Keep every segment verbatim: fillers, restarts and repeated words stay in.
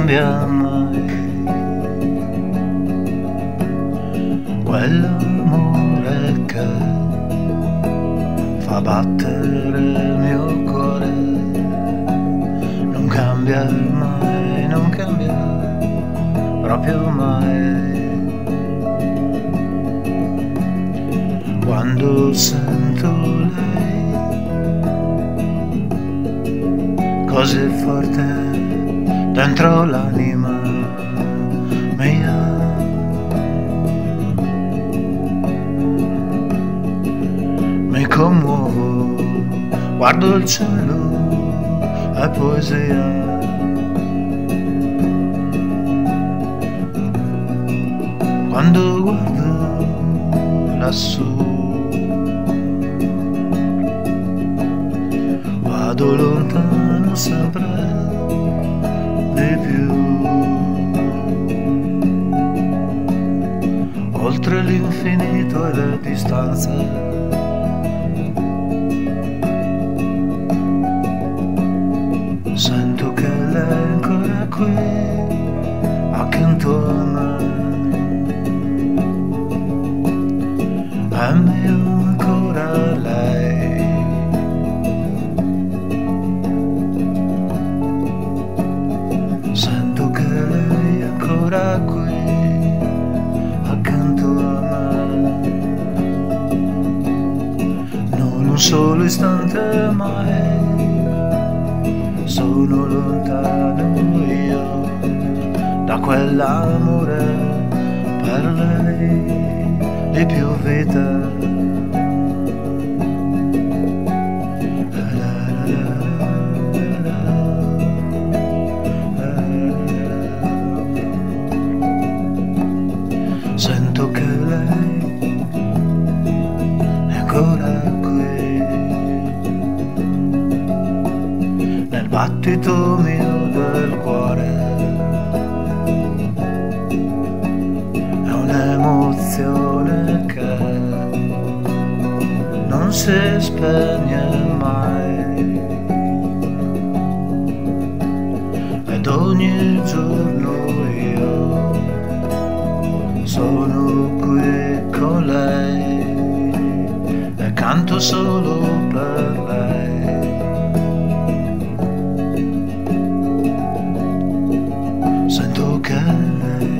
cambia mai, quell'amore che fa battere il mio cuore, non cambia mai, non cambia proprio mai. Quando sento lei così forte dentro l'anima mia, mi commuovo, guardo il cielo, è poesia. Quando guardo lassù, vado lontano sempre di più, oltre l'infinito e le distanze. Sento che lei è ancora qui, accanto a me, e io ancora lei. Sento che lei è ancora qui, accanto a me, non un solo istante mai. Sono lontano io da quell'amore per lei di più vita. Sento che lei è ancora qui, nel battito mio del cuore, è un'emozione che non si spegne mai, ed ogni giorno io sono qui con lei e canto solo per lei. Sento che lei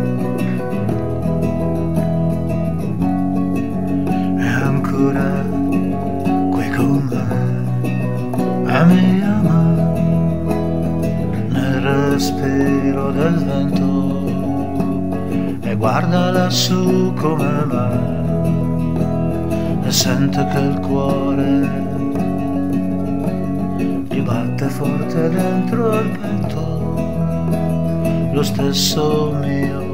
è ancora qui con me e mi ama nel respiro del vento, e guarda lassù come me e sente che il cuore gli batte forte dentro il petto, lo stesso mio.